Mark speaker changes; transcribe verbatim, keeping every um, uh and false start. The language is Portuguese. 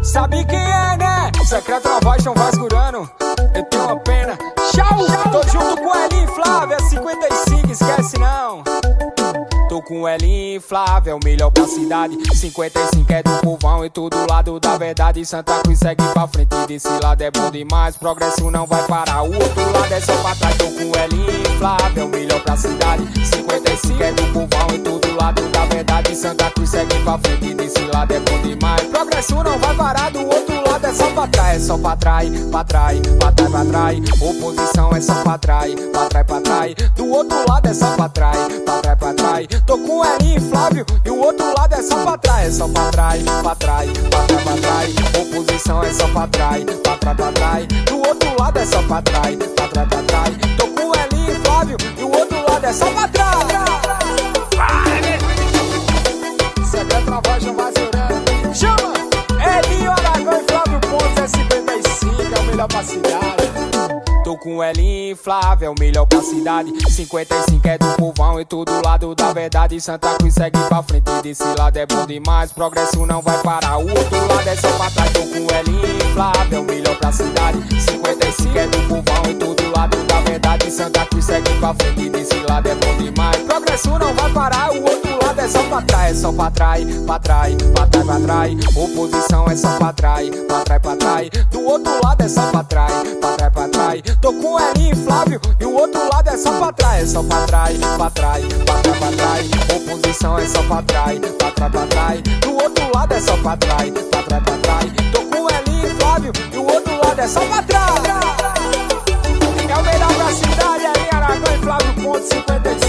Speaker 1: Sabe quem é, né? Secreto na voz, tão vasculhando. Eu tenho uma pena. Tchau! Tô junto com Elinho e Flávia, cinquenta e cinco, esquece não. Tô com Elinho e Flávia, o melhor pra cidade. cinquenta e cinco é do povão e todo lado da verdade. Santa Cruz segue pra frente, desse lado é bom demais. Progresso não vai parar, o outro lado é só pra trás. Tô com Elinho e Flávia, o melhor pra cidade. cinquenta e cinco é do povão e todo lado da verdade. Santa Cruz segue pra frente, desse lado é bom demais. Progresso não vai parar, do outro lado é só pra trás. É só pra trás, pra trás, pra trás, pra trás. Oposição é só pra trás, pra trás, pra trás. Do outro lado é só pra trás, pra trás, pra trás. Tô com o Elinho e Flávio e o outro lado é só pra trás. É só pra trás, pra trás, pra trás, pra trás. Oposição é só pra trás, pra trás, pra trás. Do outro lado é só pra trás, pra trás, pra trás. Tô com o Elinho e Flávio e o outro lado é só pra trás. Secreto na voz, não vai chorando. Chama! Elinho, Aragão e Flávio Pontes é cinquenta e cinco, é o melhor pra cidade. Tô com Elinho e Flávia, é o melhor pra cidade. cinquenta e cinco é do povão e todo lado da verdade. Santa Cruz segue pra frente, desse lado é bom demais. Progresso não vai parar, o outro lado é só pra trás. Tô com Elinho e Flávia, é o melhor pra cidade. cinquenta e cinco é do povão e todo lado da verdade. Santa Cruz segue pra frente, desse lado é bom demais. Progresso não vai parar, o outro lado é só pra trás. É só pra trás, pra trás, pra trás, pra trás. Oposição é só pra trás, pra trás, pra trás. Do outro lado é só pra trás, pra trás, pra trás. Tô com Elinho e Flávio e o outro lado é só pra trás. É só pra trás, pra trás, pra trás, pra trás. Oposição é só pra trás, pra trás, pra trás. Do outro lado é só pra trás, pra trás, pra trás. Tô com Elinho e Flávio e o outro lado é só pra trás. É o melhor pra cidade, Elinho, Aragão e Flávio Pontes, cinquenta e cinco.